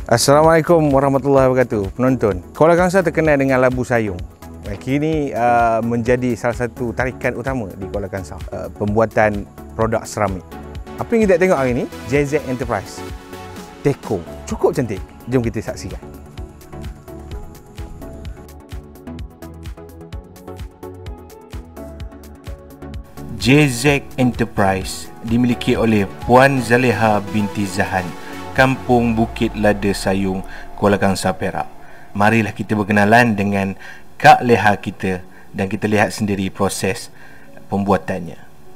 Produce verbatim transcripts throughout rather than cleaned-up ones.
Assalamualaikum warahmatullahi wabarakatuh. Penonton, Kuala Kangsar terkenal dengan labu sayung. Kini uh, menjadi salah satu tarikan utama di Kuala Kangsar, uh, pembuatan produk seramik. Apa yang kita tengok hari ini? J Z Enterprise Teko. Cukup cantik. Jom kita saksikan. J Z Enterprise dimiliki oleh Puan Zaleha binti Zahan, Kampung Bukit Lada Sayung, Kuala Kangsar, Perak. Marilah kita berkenalan dengan Kak Leha kita dan kita lihat sendiri proses pembuatannya.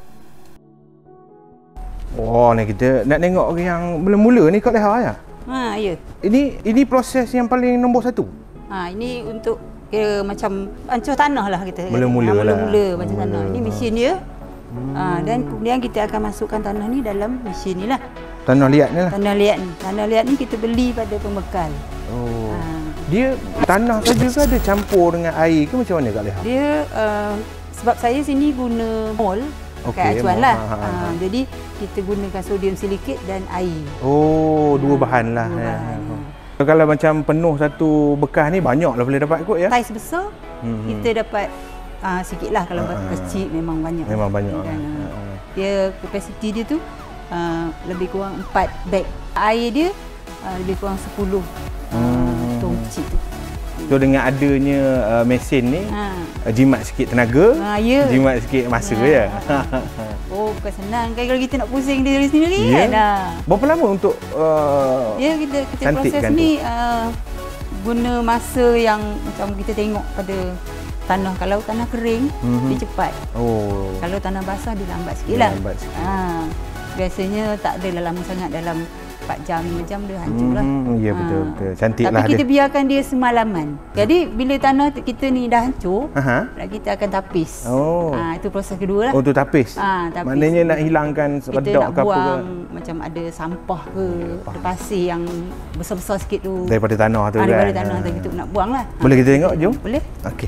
Oh, ni kita nak tengok yang mula-mula ni Kak Leha ya? Ha, ya. Ini ini proses yang paling nombor satu. Ha, ini untuk kira macam ancur tanah lah kita. Mula-mula ha, lah. Mula-mula macam Mula. tanah. Ini mesin dia. Hmm. Ha, dan kemudian kita akan masukkan tanah ni dalam mesin ni lah. Tanah liat ni lah. Tanah liat ni. Tanah liat ni kita beli pada pembekal. Oh. Ha. Dia tanah saja ke ada campur dengan air ke macam mana Kak Leha? Dia uh, sebab saya sini guna mol pakai Okey, acuan mol. lah. Ha, ha, Ha, ha. jadi kita gunakan sodium silikate dan air. Oh, dua Ha, bahan lah. dua Ya. bahan. Kalau macam penuh satu bekas ni banyak lah boleh dapat kot ya? Saiz besar Hmm. kita dapat uh, sikit lah. Kalau Ha, ha. kecil memang banyak. Memang banyak. Dan, Ha, uh, ha. dia kapasiti dia tu uh, lebih kurang empat beg. Air dia uh, lebih kurang sepuluh uh, Hmm. tong kecil tu. So dengan adanya uh, mesin ni, Ha. uh, jimat sikit tenaga, Ha, ya. jimat sikit masa Ha. ya. Oh, bukan senang kan kalau kita nak pusing diri sendiri Ya. kan. Nah. Berapa lama untuk uh, Ya, kita kita cantikkan proses tu? ni uh, guna masa yang macam kita tengok pada tanah. Kalau tanah kering, Mhm. dia cepat. Oh, Kalau tanah basah, dia lambat sikit dia lah. lambat sikit. Ha. Biasanya tak adalah lama sangat, dalam empat jam, lima jam dia hancur lah. Hmm, ya Ha. betul betul. Cantik Tapi lah kita dia. biarkan dia semalaman. Jadi bila tanah kita ni dah hancur, Aha. kita akan tapis. Oh. Ha, itu proses kedua lah. Oh, tu tapis. Ha, tapis. Maknanya nak hilangkan Kita redok nak ke apa ke buang macam ada sampah ke, ada pasir yang besar-besar sikit tu. daripada tanah tu ha, kan. daripada tanah Ha. tu kita nak buang lah. Boleh kita tengok, jom? Boleh. Okey.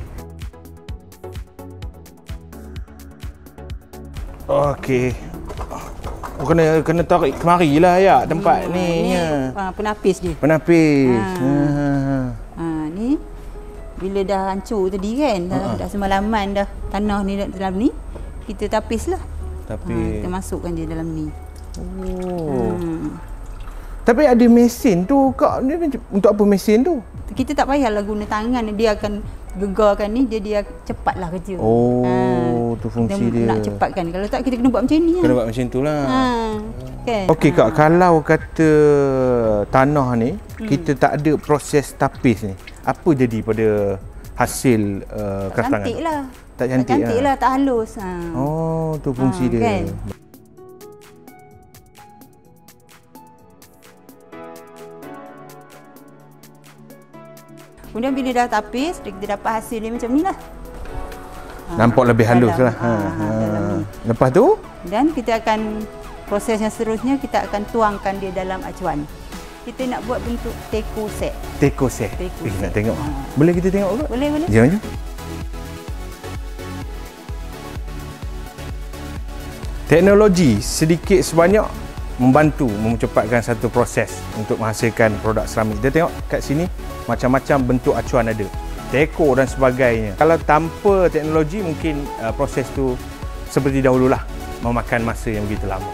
Okey. Oh, kena kena tarik kemari lah ya tempat Hmm, ni. Ni Ya. ha, penapis dia. Penapis. Ha. Ha. Ha, ni bila dah hancur tadi kan, dah, Ha-ha. dah semalaman dah tanah ni dalam ni, kita tapis lah. Ha, Tapi kita masukkan dia dalam ni. oh. Hmm. Tapi ada mesin tu Kak. Ni macam- untuk apa mesin tu? Kita tak payahlah guna tangan, dia akan gegarkan ni, dia dia cepatlah kerja. Oh, tu fungsi kita dia. Nak cepatkan. Kalau tak kita kena buat macam ni. Kena lah. buat macam tu lah. Ha, kan? Okey Kak, Ha. kalau kata tanah ni kita tak ada proses tapis ni, apa jadi pada hasil uh, Tak kraft tangan? cantik lah. Tak cantik, tak cantik lah, tak halus. Ha. Oh, tu fungsi Ha, dia. kan? Kemudian bila dah tapis, kita dapat hasil dia macam ni lah. Ha, Nampak lebih halus dalam- lah. Ha, ha, dalam ni. Lepas tu, Dan kita akan, proses yang seterusnya kita akan tuangkan dia dalam acuan. Kita nak buat bentuk teko set. teko set. Teko Eh, nak set. tengok. Ha. Boleh kita tengok ke? Boleh, boleh. Jom, jom. Teknologi sedikit sebanyak membantu memcepatkan satu proses untuk menghasilkan produk seramik. Kita tengok kat sini macam-macam bentuk acuan ada. Teko dan sebagainya. Kalau tanpa teknologi mungkin uh, proses tu seperti dahululah, memakan masa yang begitu lama.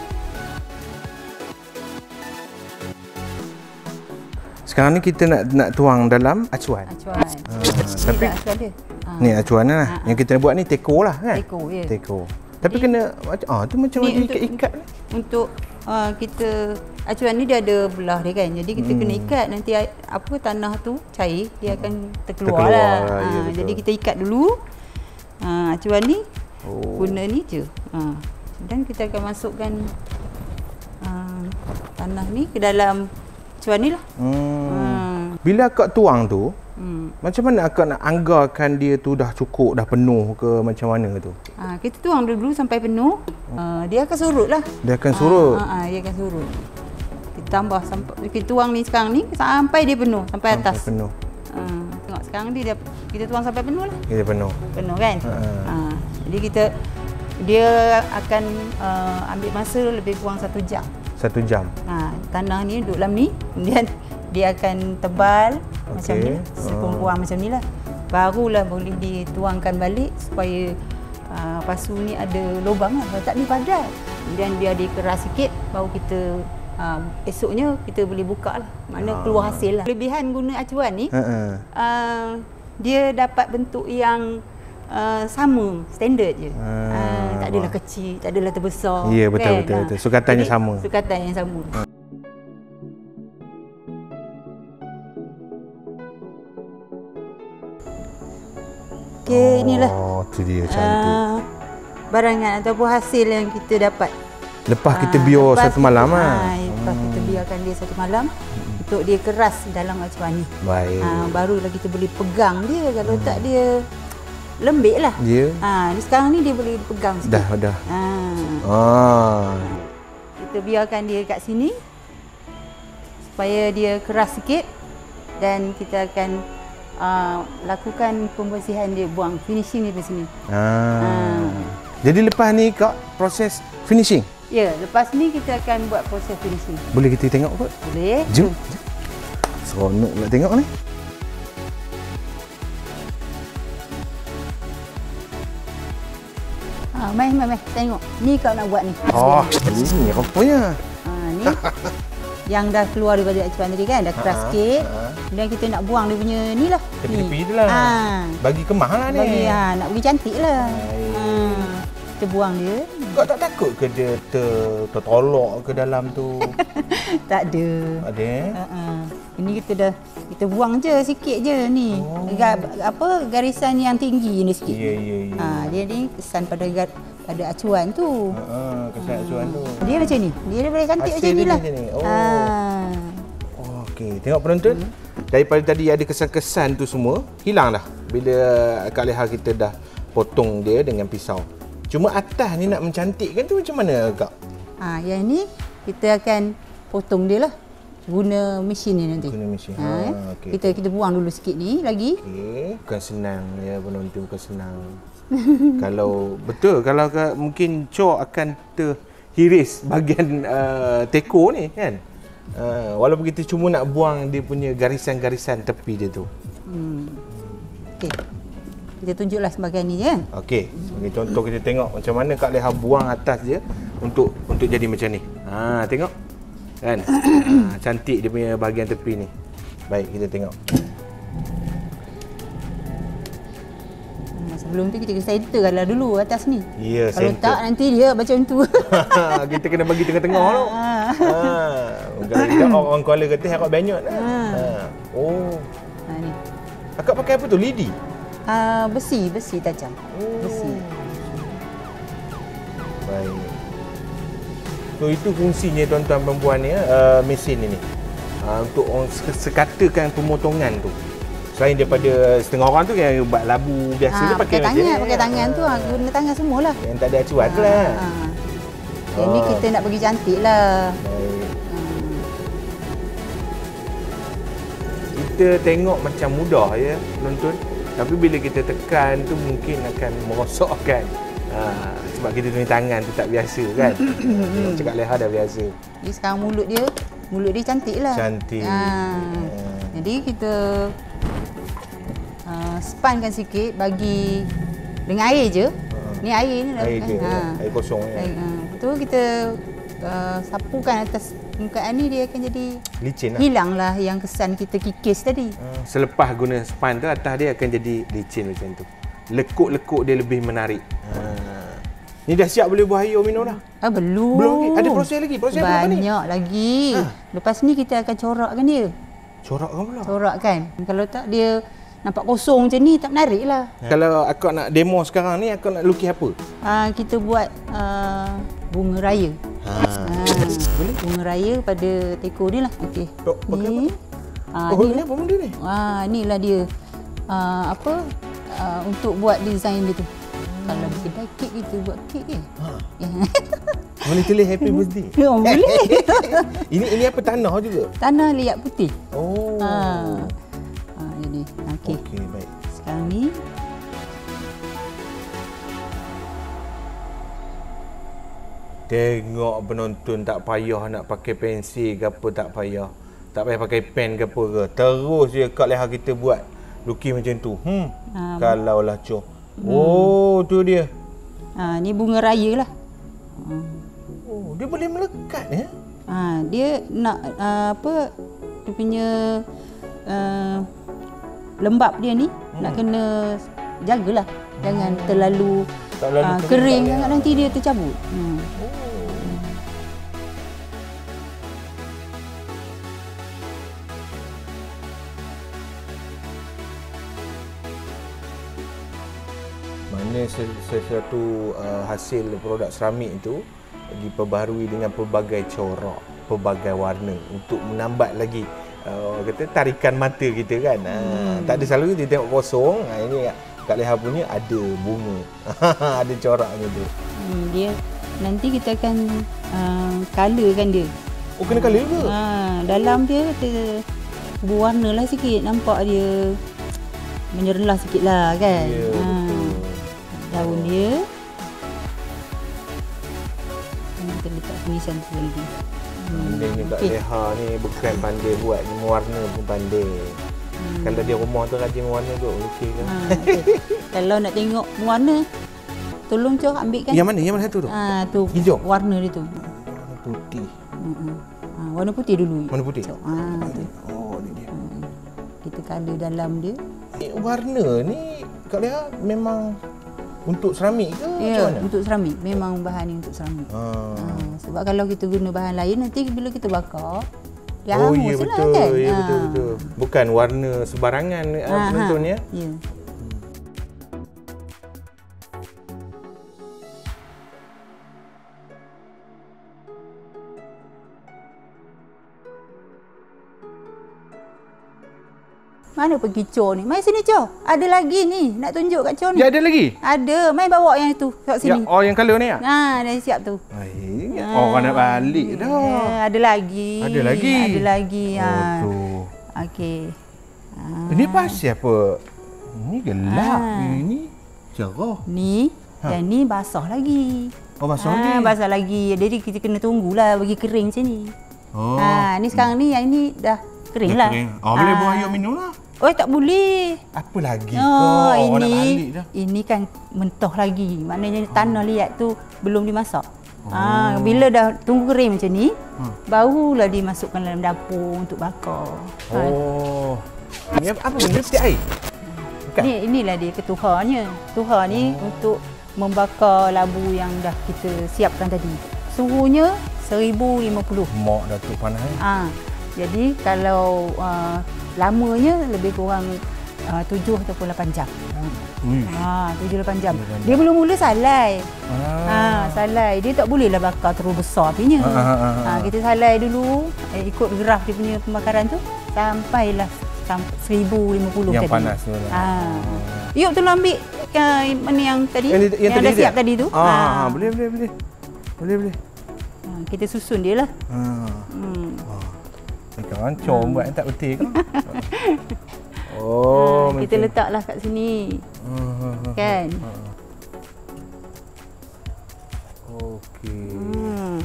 Sekarang ni kita nak nak tuang dalam acuan. Acuan. Ah, Ini tapi- dah acuan dia. Ha. Ni acuan lah. Ha, ha. Yang kita buat ni teko lah kan? Teko, ya. Teko. Tapi Jadi- kena macam ah tu macam Ni ada untuk- ikat-ikat ni. Untuk uh, kita, acuan ni dia ada belah dia kan. Jadi kita Hmm. kena ikat, nanti ai- apa tanah tu cair, dia akan terkeluar, Terkeluar lah. lah, ya, Ha, betul. jadi kita ikat dulu. Ha, acuan ni Oh. guna ni je. Ha. Dan kita akan masukkan uh, tanah ni ke dalam acuan ni lah. Hmm. Ha. Bila akak tuang tu, Hmm. macam mana akak nak anggarkan dia tu dah cukup, dah penuh ke macam mana tu? Ha, kita tuang dulu sampai penuh. Uh, dia akan surut lah. Dia akan surut. Ha, ha, ha, dia akan surut. Kita tambah sampai kita tuang ni sekarang ni sampai dia penuh, sampai atas. Sampai penuh. Ha, tengok sekarang ni dia kita tuang sampai penuh lah. Dia penuh. Penuh kan? Ha. Ha, jadi kita dia akan uh, ambil masa lebih kurang satu jam. Satu jam. Ha, tanah ni duduk dalam ni, kemudian dia akan tebal okay. macam ni, sekumpulan oh. macam ni lah. Barulah boleh dituangkan balik supaya uh, pasu ni ada lubang lah. Kalau tak ni padat. Kemudian biar dia keras sikit, baru kita uh, esoknya kita boleh buka lah. Mana ah. keluar hasil lah. Kelebihan guna acuan ni, uh-uh. uh, dia dapat bentuk yang Uh, sama, standard je. Ah, uh, tak adalah kecil, tak adalah terbesar. Ya, yeah, betul, kan? betul, betul. Sukatannya Jadi, sama. Sukatan yang sama. Hmm. Okey, oh, inilah. Oh, tu dia cantik. Uh, barangan ataupun hasil yang kita dapat. Lepas kita biar uh, satu malam kita, lah. Uh, lepas hmm. kita biarkan dia satu malam hmm. untuk dia keras dalam acuan ni. Baik. Uh, barulah kita boleh pegang dia. Kalau hmm. tak dia lembik lah. Ya. Ha, sekarang ni dia boleh pegang sikit. Dah, dah. Ha. Ah. Kita biarkan dia kat sini supaya dia keras sikit dan kita akan uh, lakukan pembersihan dia, buang finishing dia di sini. Ah. Ha. Jadi lepas ni kak proses finishing? Ya, lepas ni kita akan buat proses finishing. Boleh kita tengok kot? Boleh. Jom. Seronok nak tengok ni. Ha, mai, mai, mai. Tengok. Ni kau nak buat ni. Oh, ini rupanya. Ha, ni. Yang dah keluar daripada acuan tadi kan, dah keras ha, sikit. Ha. Kemudian kita nak buang dia punya ni lah. Tepi-tepi tu lah. Ha. Bagi kemah lah ni. Bagi, ha, nak bagi cantik lah. Ha. Kita buang dia. Kau tak takut ke dia ter, tertolak ke dalam tu? Tak ada. Tak ada eh? Uh-uh. Ini kita dah, kita buang je sikit je ni. Oh. Ga, apa, garisan yang tinggi ni sikit. Ya, ya, ya. Ha, dia ni kesan pada pada acuan tu. Uh-uh, kesan uh. acuan tu. Dia macam ni. Dia daripada cantik macam ni lah. Ni. Oh. Ha. Oh, okey. Tengok penonton. Hmm. Daripada tadi ada kesan-kesan tu semua, hilang dah. Bila Kak Leha kita dah potong dia dengan pisau. Cuma atas ni nak mencantikkan tu macam mana Kak? Ha, yang ni kita akan potong dia lah. Guna mesin ni nanti. Guna mesin. Ha, ha, okay. Kita kita buang dulu sikit ni lagi. Okey. Bukan senang ya penonton, bukan senang. Kalau betul kalau mungkin cok akan terhiris bahagian uh, teko ni kan. Uh, walaupun kita cuma nak buang dia punya garisan-garisan tepi dia tu. Hmm. Okey. Kita tunjuklah sebagai ni je. Okey, sebagai contoh kita tengok macam mana Kak Leha buang atas dia untuk untuk jadi macam ni. Ha, tengok. Kan? Ha, cantik dia punya bahagian tepi ni. Baik, kita tengok. Sebelum tu kita kena centerlah dulu atas ni. Ya, kalau center. tak nanti dia macam tu. Kita kena bagi tengah-tengah tu. Ha. Kalau tidak orang Kuala kata harap banyak lah. Ha. Oh. Ha ni. Akak pakai apa tu? Lidi? Uh, besi, besi tajam. Oh. Besi. Baik. So itu fungsinya tuan-tuan perempuan ni, uh, mesin ini. Uh, untuk orang sekatakan pemotongan tu. Selain daripada setengah orang tu yang buat labu biasa ha, tu pakai, pakai tangan, je, pakai tangan tu ha, guna tangan semualah. Yang tak ada acuan ha, tu lah. Ha. Yang ha. ni kita nak bagi cantik lah. Baik. Ha. Kita tengok macam mudah ya, penonton. Tapi bila kita tekan tu mungkin akan merosakkan. Ha, sebab kita punya tangan tu tak biasa kan. Cakap Leha dah biasa. Jadi sekarang mulut dia, mulut dia cantik lah. Cantik. Ha. Ha. Jadi kita uh, spankan sikit bagi dengan air je. Ha. Ni air ni dah. Air je, ha. air kosong ya. Ha. Betul kita uh, sapukan atas permukaan ni dia akan jadi licin lah. Hilanglah yang kesan kita kikis tadi. Ha. Selepas guna span tu atas dia akan jadi licin macam tu. Lekuk-lekuk dia lebih menarik. Ha. Ni dah siap boleh buah air minum dah? Ah, belum. Belum lagi? Ada proses lagi? Proses apa ni? Banyak lagi. Ha. Lepas ni kita akan corakkan dia. Corakkan pula? Corakkan. Kalau tak dia nampak kosong macam ni tak menarik lah. Ha. Kalau akak nak demo sekarang ni, akak nak lukis apa? Uh, kita buat uh, bunga raya. Ha. Uh, Boleh? Bunga raya pada teko ni lah. Okey. Oh, pakai ni. Apa? Uh, oh, ni apa benda ni? Ah, inilah dia. Uh, apa? Uh, untuk buat design dia tu. Hmm. Kalau kedai kek kita buat kek ke? Ha. Boleh tulis happy birthday? Oh, boleh. ini ini apa tanah juga? Tanah liat putih. Oh. Ha. Ha, jadi. Okey. Okey, baik. Sekarang ni tengok penonton, tak payah nak pakai pensel ke apa, tak payah. Tak payah pakai pen ke apa ke. Terus je Kak Leha kita buat lukis macam tu. Hmm. Ha, kalaulah Choh. Hmm. Oh, tu dia. Ha, ni bunga raya lah. Oh, dia boleh melekat ya? Ha, dia nak uh, apa dia punya uh, lembab dia ni hmm. nak kena jagalah. Jangan hmm. terlalu, terlalu uh, kering sangat nanti dia tercabut. Hmm. Oh. Mana sesuatu uh, hasil produk seramik itu diperbaharui dengan pelbagai corak, pelbagai warna untuk menambah lagi uh, kata tarikan mata kita kan. Hmm. Uh, tak ada selalu kita tengok kosong. Uh, ini Kak Leha punya ada bunga. Ada coraknya tu. Hmm, dia nanti kita akan uh, colourkan dia. Oh, kena colour ke? Uh, dalam dia kita berwarna lah sikit, nampak dia menyerelah sikit lah kan. Ya, uh, daun dia. Kita letak tulisan tu lagi. Pandai ni Kak Leha ni bukan pandai buat, ni mewarna pun pandai. Hmm. Kalau dia rumah tu rajin mewarna tu, okey kan. Ha, okay. Kalau nak tengok mewarna, tolong Choh ambilkan. Yang mana? Yang mana satu tu? Ah, tu. Hijau. Warna dia tu. Warna putih. Hmm. Ha, warna putih dulu. Warna putih. So, ah, tu. Oh, ni dia. Hmm. Kita colour dalam dia. Eh, warna ni Kak Leha memang untuk seramik ke? Ya, untuk seramik. Memang bahan ni untuk seramik. Ha. Ha, sebab kalau kita guna bahan lain, nanti bila kita bakar, dia oh, hangus ya, lah betul, kan. Ya, ha. betul, betul. Bukan warna sebarangan ha, penonton ya. Ya. Mana pergi Choh ni? Mai sini Choh. Ada lagi ni. Nak tunjuk kat Choh ni. Ya, ada lagi? Ada. Mai bawa yang tu. Kat sini. Ya, oh, yang colour ni ya? Ha, dah siap tu. Ay, ha. Orang nak balik dah. Ya, ada lagi. Ada lagi? Ada lagi. Oh, ha. tu. Okey. Ha. Ini pasal apa? Ini gelap. Ha. Ini cerah. Ni, ha. Yang ni basah lagi. Oh, basah ha, lagi? Basah lagi. Jadi kita kena tunggulah bagi kering macam ni. Oh. Ha, ni sekarang ni, yang ni dah kering dah lah. Kering. Oh, boleh ha. buang air minum lah. Oh, tak boleh. Apa lagi oh, kau? Ini, ini kan mentoh lagi. Maknanya oh. tanah liat tu belum dimasak. Oh. Ha, bila dah tunggu kering macam ni, hmm. barulah dimasukkan dalam dapur untuk bakar. Oh. Ha. Ini apa benda? Petik air? Bukan? Ni, inilah dia ketuharnya. Tuhar ni oh. untuk membakar labu yang dah kita siapkan tadi. Suhunya seribu lima puluh. Mak Datuk panas. Ha. Jadi kalau uh, lamanya lebih kurang uh, tujuh ataupun lapan jam. Hmm. Ha, tujuh lapan jam. Dia belum mula salai. Ah. Ha, salai. Dia tak bolehlah bakar terlalu besar apinya. Ah, ah, ah, ha, kita salai dulu, eh, ikut graf dia punya pembakaran tu sampailah seribu lima puluh yang tadi. Panas tu. Ha. Yuk tolong ambil uh, mana yang tadi yang, yang, yang tadi dah siap dia? Tadi tu. Ah, ha. boleh boleh boleh. Boleh boleh. Ha, kita susun dia lah. Ha. Hmm. Kan com buat tak betul kan? Oh, ha, kita letaklah kat sini. Uh, kan? Uh. Okey. Hmm.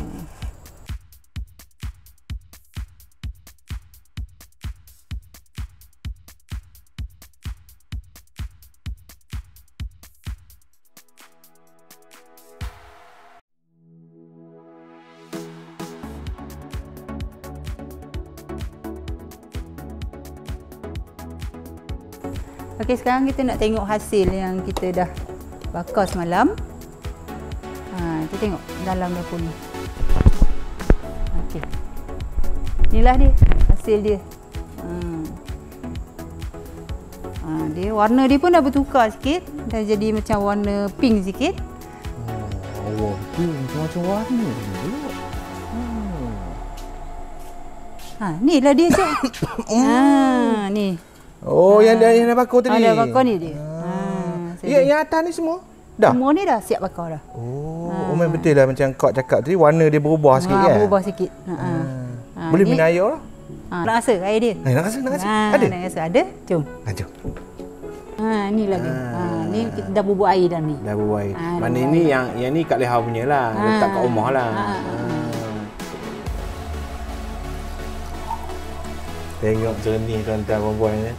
Okey, sekarang kita nak tengok hasil yang kita dah bakar semalam. Ha, kita tengok dalam dapur ni. Okey. Inilah dia, hasil dia. Hmm. Ha, dia warna dia pun dah bertukar sikit, dah jadi macam warna pink sikit. Oh, pink macam-macam warna dulu. Hmm. Ha, ni lah dia Cik. Ha, ni. Oh, ha. yang dah yang dah bakar tadi. Ha, dah bakar ni dia. Ha. Ya, yang atas ni semua dah. Semua ni dah siap bakar dah. Oh, ha. oh betul lah macam kau cakap tadi warna dia berubah sikit ha, kan? Berubah sikit. Ha. Ha. Ha. Boleh minum air lah. Ha. Nak rasa air dia? Eh, nak rasa, nak rasa. Ha, ada? Nak rasa ada? Jom. Ha, jom. Ha, ni lagi. Ha. ha, ni kita dah bubuh air dah ni. Dah bubuh air. Ha, mana ini yang yang ni Kak Leha punya lah. Ha. Letak kat rumah lah. Ha. Ha. Tengok jernih tuan-tuan puan-puan ya.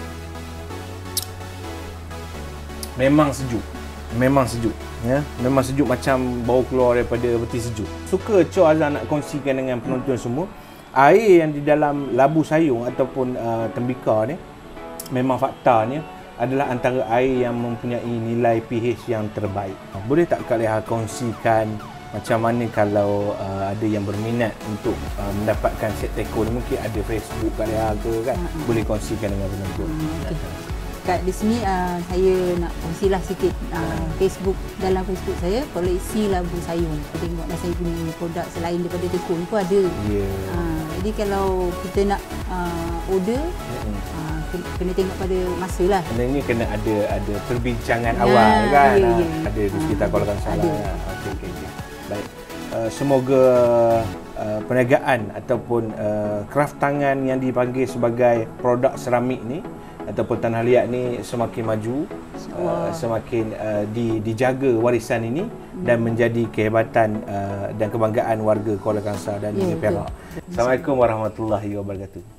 Memang sejuk. Memang sejuk ya. Memang sejuk macam bau keluar daripada peti sejuk. Suka Cho Azlan nak kongsikan dengan penonton semua, air yang di dalam labu sayung ataupun uh, tembikar ni memang faktanya adalah antara air yang mempunyai nilai pH yang terbaik. Boleh tak Kak Leah kongsikan macam mana kalau uh, ada yang berminat untuk uh, mendapatkan set teko ni, mungkin ada Facebook Kak Leah ke kan? Hmm. Boleh kongsikan dengan penonton. Hmm, okay. Kat di sini uh, saya nak kongsilah sikit uh, Facebook, dalam Facebook saya koleksi labu sayung. Kita tengoklah saya punya produk selain daripada teko ni pun ada. Yeah. Uh, jadi kalau kita nak uh, order, hmm. uh, kena tengok pada masa lah. Sebenarnya kena ada ada perbincangan ya, awal kan? Ya, ya. Ada di sekitar uh, Kuala Kangsar. Okey okey okey. Baik. Uh, semoga uh, perniagaan ataupun uh, kraft tangan yang dipanggil sebagai produk seramik ni ataupun tanah liat ni semakin maju, uh, semakin uh, di, dijaga warisan ini hmm. dan menjadi kehebatan uh, dan kebanggaan warga Kuala Kangsar dan yeah, Perak. Assalamualaikum warahmatullahi wabarakatuh.